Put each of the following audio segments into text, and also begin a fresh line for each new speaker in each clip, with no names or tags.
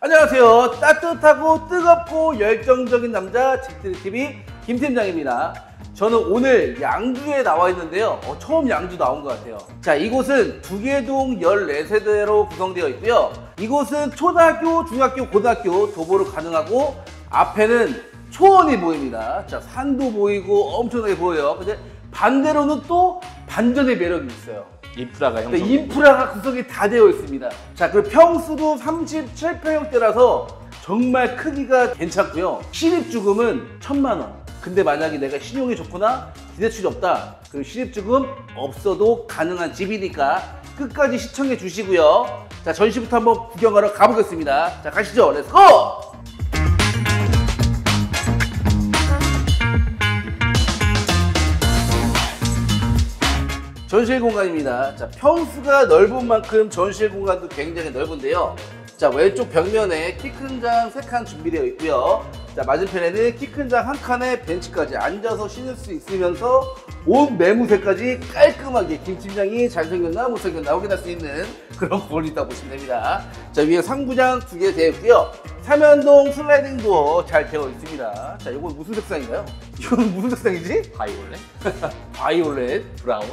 안녕하세요. 따뜻하고 뜨겁고 열정적인 남자 집들이TV 김팀장입니다. 저는 오늘 양주에 나와 있는데요. 처음 양주 나온 것 같아요. 자, 이곳은 두개동 14세대로 구성되어 있고요. 이곳은 초등학교, 중학교, 고등학교 도보로 가능하고 앞에는 초원이 보입니다. 자, 산도 보이고 엄청나게 보여요. 근데 반대로는 또 반전의 매력이 있어요.
인프라가
인프라가 구성이 다 되어 있습니다. 자, 그리고 평수도 37평형대라서 정말 크기가 괜찮고요. 실입주금은 1,000만 원. 근데 만약에 내가 신용이 좋거나 기대출이 없다, 그럼 실입주금 없어도 가능한 집이니까 끝까지 시청해 주시고요. 자, 전시부터 한번 구경하러 가보겠습니다. 자, 가시죠. 렛츠고! 전시회 공간입니다. 자, 평수가 넓은 만큼 전시회 공간도 굉장히 넓은데요. 자, 왼쪽 벽면에 키 큰 장 3칸 준비되어 있고요. 자, 맞은편에는 키 큰 장 1칸에 벤치까지 앉아서 쉬는 수 있으면서 옷 매무새까지 깔끔하게 김 팀장이 잘생겼나 못생겼나 확인할 수 있는 그런 공간이 있다고 보시면 됩니다. 자, 위에 상부장 2개 되어 있고요. 삼연동 슬라이딩 도어 잘 되어 있습니다. 자, 이건 무슨 색상인가요? 이건 무슨 색상이지?
바이올렛?
바이올렛?
브라운?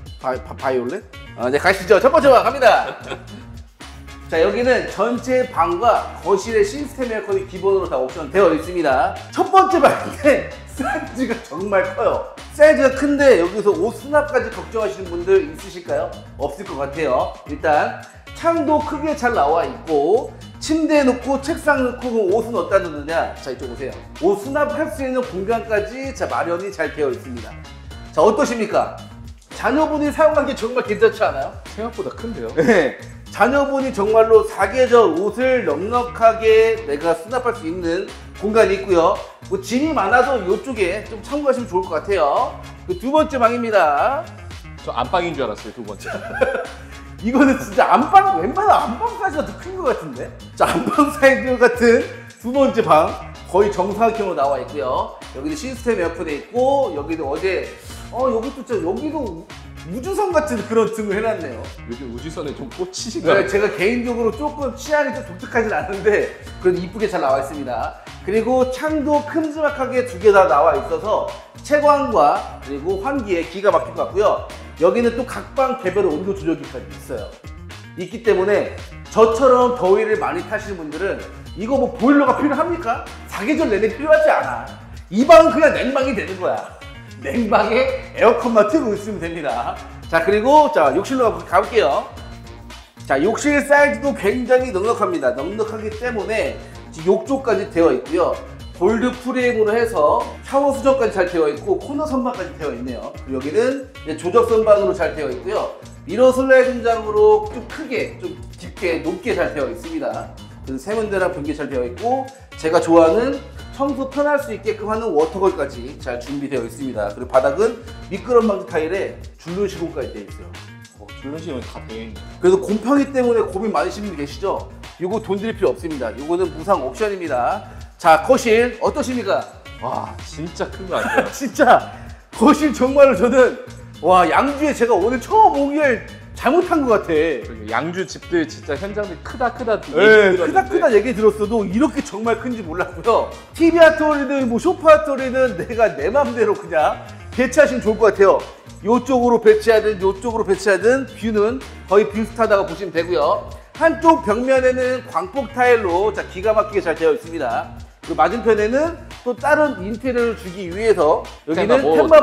바이올렛? 네, 가시죠. 첫 번째 방 갑니다. 자, 여기는 전체 방과 거실의 시스템 에어컨이 기본으로 다 옵션 되어 있습니다. 첫 번째 방인데 사이즈가 정말 커요. 사이즈가 큰데 여기서 옷 수납까지 걱정하시는 분들 있으실까요? 없을 것 같아요. 일단 창도 크게 잘 나와 있고 침대 놓고 책상 놓고 옷은 어디다 놓느냐? 자, 이쪽 오세요. 옷 수납할 수 있는 공간까지 자, 마련이 잘 되어 있습니다. 자, 어떠십니까? 자녀분이 사용하기 정말 괜찮지 않아요?
생각보다 큰데요?
네. 자녀분이 정말로 사계절 옷을 넉넉하게 내가 수납할 수 있는 공간이 있고요. 뭐 짐이 많아도 이쪽에 좀 참고하시면 좋을 것 같아요. 그 두 번째 방입니다.
저 안방인 줄 알았어요, 두 번째.
이거는 진짜 안방, 웬만한 안방 사이즈가 더 큰 것 같은데? 자, 안방 사이즈 같은 두 번째 방 거의 정사각형으로 나와 있고요. 여기도 시스템 에어컨에 있고 여기도 어제 여기도 진짜 여기도 우주선 같은 그런 등을 해놨네요.
요즘 우주선에 좀 꽂히시나요?
네, 제가 개인적으로 조금 취향이 좀 독특하진 않은데 그래도 이쁘게 잘 나와 있습니다. 그리고 창도 큼지막하게 2개 다 나와 있어서 채광과 그리고 환기에 기가 막힐 것 같고요. 여기는 또 각 방 개별 온도 조절기까지 있어요. 있기 때문에 저처럼 더위를 많이 타시는 분들은 이거 뭐 보일러가 필요합니까? 사계절 내내 필요하지 않아. 이 방은 그냥 냉방이 되는 거야. 냉방에 에어컨만 틀고 있으면 됩니다. 자, 그리고 자, 욕실로 가볼게요. 자, 욕실 사이즈도 굉장히 넉넉합니다. 넉넉하기 때문에 욕조까지 되어 있고요. 골드 프레임으로 해서 샤워 수전까지 잘 되어 있고 코너 선반까지 되어 있네요. 그리고 여기는 이제 조적 선반으로 잘 되어 있고요. 미러 슬라이딩장으로 좀 크게, 좀 깊게, 높게 잘 되어 있습니다. 그래서 세면대랑 변기 잘 되어 있고 제가 좋아하는 청소 편할 수 있게끔 하는 워터걸까지 잘 준비되어 있습니다. 그리고 바닥은 미끄럼 방지 타일에 줄눈 시공까지 되어 있어요.
줄눈 시공이 다 되어 있네요.
그래서 곰팡이 때문에 고민 많으신 분 계시죠? 이거 돈 들일 필요 없습니다. 이거는 무상 옵션입니다. 자, 거실 어떠십니까?
와, 진짜 큰 거 같아요.
진짜 거실 정말로 저는 와, 양주에 제가 오늘 처음 오길 잘못한 것 같아.
양주 집들 진짜 현장들 크다
네, 크다 얘기 들었어도 이렇게 정말 큰지 몰랐고요. TV 아트홀이든 뭐 소파 아트홀이든 내가 내 맘대로 그냥 배치하시면 좋을 것 같아요. 이쪽으로 배치하든 이쪽으로 배치하든 뷰는 거의 비슷하다고 보시면 되고요. 한쪽 벽면에는 광폭 타일로 자, 기가 막히게 잘 되어 있습니다. 그리고 맞은편에는 또 다른 인테리어를 주기 위해서 여기는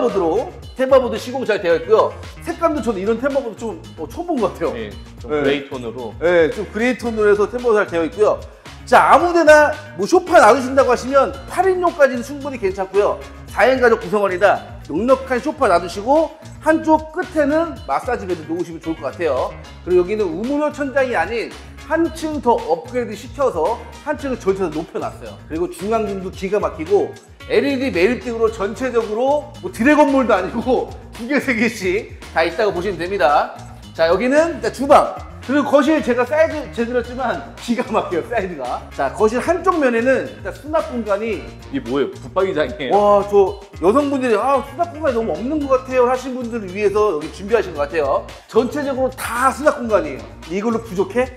템바보드 시공 잘 되어 있고요. 색감도 저는 이런 템바보드 좀 처음 본 것 같아요.
네, 좀 그레이 톤으로.
네, 좀 그레이 톤으로 해서 템바보드 잘 되어 있고요. 자, 아무데나 뭐 소파 놔두신다고 하시면 8인용까지는 충분히 괜찮고요. 4인 가족 구성원이다. 넉넉한 소파 놔두시고 한쪽 끝에는 마사지 베드 놓으시면 좋을 것 같아요. 그리고 여기는 우물로 천장이 아닌 한층 더 업그레이드 시켜서 한층을 전체적으로 높여놨어요. 그리고 중앙등도 기가 막히고 LED 매립등으로 전체적으로 뭐 드래곤볼도 아니고 2개, 3개씩 다 있다고 보시면 됩니다. 자, 여기는 주방. 그리고 거실 제가 사이즈 재드렸지만 기가 막혀요, 사이즈가. 자, 거실 한쪽 면에는 일단 수납 공간이
이게 뭐예요? 붙박이장이에요?
와, 저 여성분들이 수납 공간이 너무 없는 것 같아요 하신 분들을 위해서 여기 준비하신 것 같아요. 전체적으로 다 수납 공간이에요. 이걸로 부족해?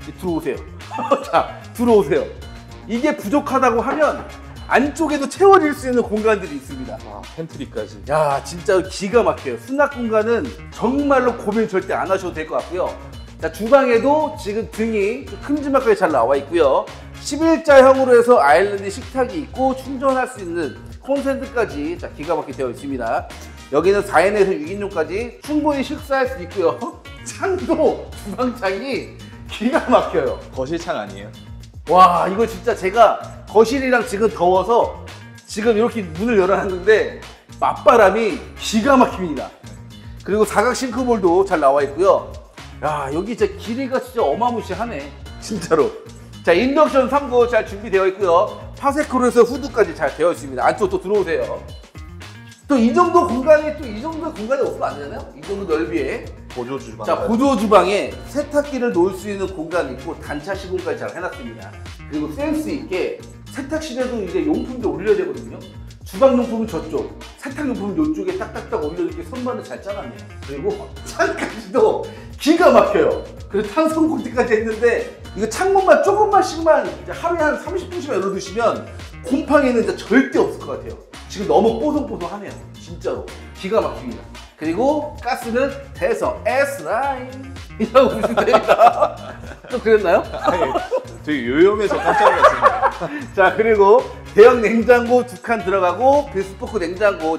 들어오세요. 자, 들어오세요. 이게 부족하다고 하면 안쪽에도 채워질 수 있는 공간들이 있습니다.
아, 팬트리까지.
야, 진짜 기가 막혀요. 수납 공간은 정말로 고민 절대 안 하셔도 될 것 같고요. 자, 주방에도 지금 등이 좀 큼지막하게 잘 나와 있고요. 11자형으로 해서 아일랜드 식탁이 있고 충전할 수 있는 콘센트까지 자, 기가 막히게 되어 있습니다. 여기는 4인에서 6인용까지 충분히 식사할 수 있고요. 창도 주방창이 기가 막혀요.
거실창 아니에요?
와, 이거 진짜 제가 거실이랑 지금 더워서 지금 이렇게 문을 열어놨는데 맞바람이 기가 막힙니다. 그리고 사각 싱크볼도 잘 나와 있고요. 야, 여기 진짜 길이가 진짜 어마무시하네. 진짜로. 자, 인덕션 3구 잘 준비되어 있고요. 파세코로 해서 후드까지 잘 되어 있습니다. 안쪽으로 또 들어오세요. 또 이 정도 공간이 또 이 정도 공간이 없으면 안 되잖아요? 이 정도 넓이에.
보조 주방.
자, 보조 주방에 세탁기를 놓을 수 있는 공간이 있고 단차 시공까지 잘 해놨습니다. 그리고 센스 있게 세탁실에도 이제 용품도 올려야 되거든요. 주방 용품은 저쪽, 세탁 용품은 이쪽에 딱딱딱 올려놓게 선반을 잘 짜놨네요. 그리고 창까지도 기가 막혀요. 그리고 탄성 코팅까지 했는데 이거 창문만 조금만씩만 이제 하루에 한 30분씩만 열어두시면 곰팡이는 진짜 절대 없을 것 같아요. 지금 너무 뽀송뽀송하네요. 진짜로 기가 막힙니다. 그리고 가스는 대성 S라인이라고 보시면 됩니다. 좀 그랬나요?
아니, 되게 요염해서 깜짝 놀랐습니다.
자, 그리고 대형 냉장고 2칸 들어가고 베스포크 냉장고,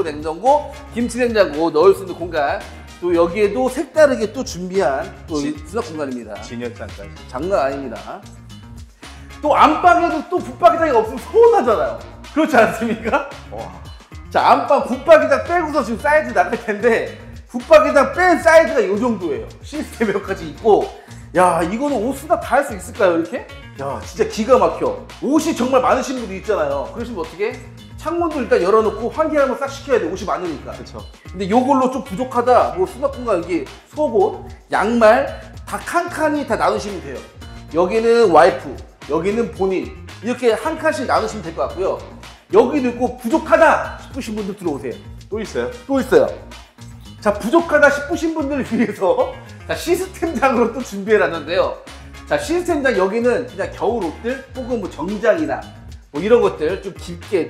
김치 냉장고 넣을 수 있는 공간. 또 여기에도 색다르게 또 준비한 또 수납 공간입니다.
진열장까지.
장난 아닙니다. 또 안방에도 또 붙박이장이 없으면 서운하잖아요. 그렇지 않습니까?
와.
자, 안방 붙박이장 빼고서 지금 사이즈 나갈 텐데 붙박이장 뺀 사이즈가 이 정도예요. 시스템 몇 가지 있고, 야, 이거는 옷 수납 다 할 수 있을까요, 이렇게? 야, 진짜 기가 막혀. 옷이 정말 많으신 분들 있잖아요. 그러시면 어떻게? 창문도 일단 열어놓고 환기 한번 싹 시켜야 돼, 옷이 많으니까.
그쵸.
근데 요걸로 좀 부족하다, 뭐 수납 공간 여기 속옷, 양말 다 칸칸이 다 나누시면 돼요. 여기는 와이프, 여기는 본인, 이렇게 한 칸씩 나누시면 될 것 같고요. 여기도 있고 부족하다 싶으신 분들 들어오세요.
또 있어요?
또 있어요. 자, 부족하다 싶으신 분들을 위해서 자, 시스템장으로 또 준비해놨는데요. 자, 시스템장 여기는 그냥 겨울 옷들 혹은 뭐 정장이나 뭐 이런 것들 좀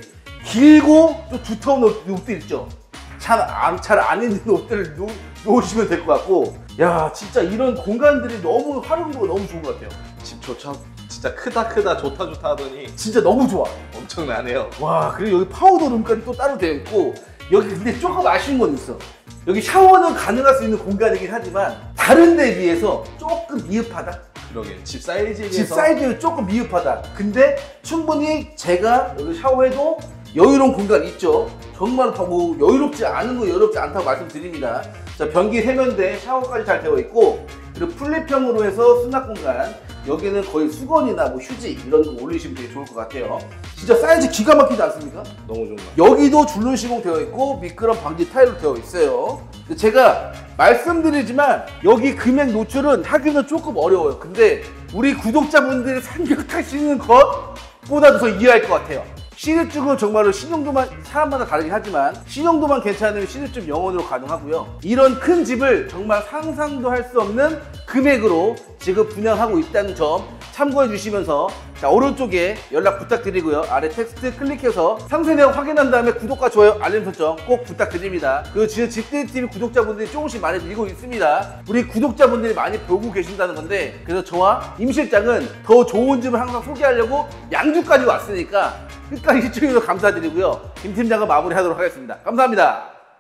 길고 좀 두터운 옷들 있죠. 잘 안 입는 옷들을 놓으시면 될 것 같고, 야, 진짜 이런 공간들이 너무 활용도가 너무 좋은 것 같아요.
집조차 진짜 크다 좋다 하더니
진짜 너무 좋아.
엄청나네요.
와, 그리고 여기 파우더 룸까지 또 따로 되어 있고, 여기 근데 조금 아쉬운 건 있어. 여기 샤워는 가능할 수 있는 공간이긴 하지만 다른 데 비해서 조금 미흡하다.
그러게, 집 사이즈에
집
비해서
사이즈는 조금 미흡하다. 근데 충분히 제가 여기 샤워해도 여유로운 공간 있죠. 정말 뭐 여유롭지 않은 거 여유롭지 않다고 말씀드립니다. 자, 변기 세면대, 샤워까지 잘 되어 있고, 그리고 플립형으로 해서 수납 공간, 여기는 거의 수건이나 뭐 휴지 이런 거 올리시면 되게 좋을 것 같아요. 진짜 사이즈 기가 막히지 않습니까?
너무 좋은 것 같아요.
여기도 줄눈 시공 되어 있고 미끄럼 방지 타일로 되어 있어요. 근데 제가 말씀드리지만 여기 금액 노출은 하기는 조금 어려워요. 근데 우리 구독자분들이 생각하시는 것보다도 더 이해할 것 같아요. 시립증은 정말로 신용도만, 사람마다 다르긴 하지만 신용도만 괜찮으면 시립증 영원으로 가능하고요. 이런 큰 집을 정말 상상도 할 수 없는 금액으로 지금 분양하고 있다는 점 참고해 주시면서, 자, 오른쪽에 연락 부탁드리고요. 아래 텍스트 클릭해서 상세 내용 확인한 다음에 구독과 좋아요, 알림 설정 꼭 부탁드립니다. 그리고 지금 집들이TV 구독자분들이 조금씩 많이 늘고 있습니다. 우리 구독자분들이 많이 보고 계신다는 건데, 그래서 저와 임 실장은 더 좋은 집을 항상 소개하려고 양주까지 왔으니까 끝까지 시청해주셔서 감사드리고요. 김 팀장과 마무리하도록 하겠습니다. 감사합니다.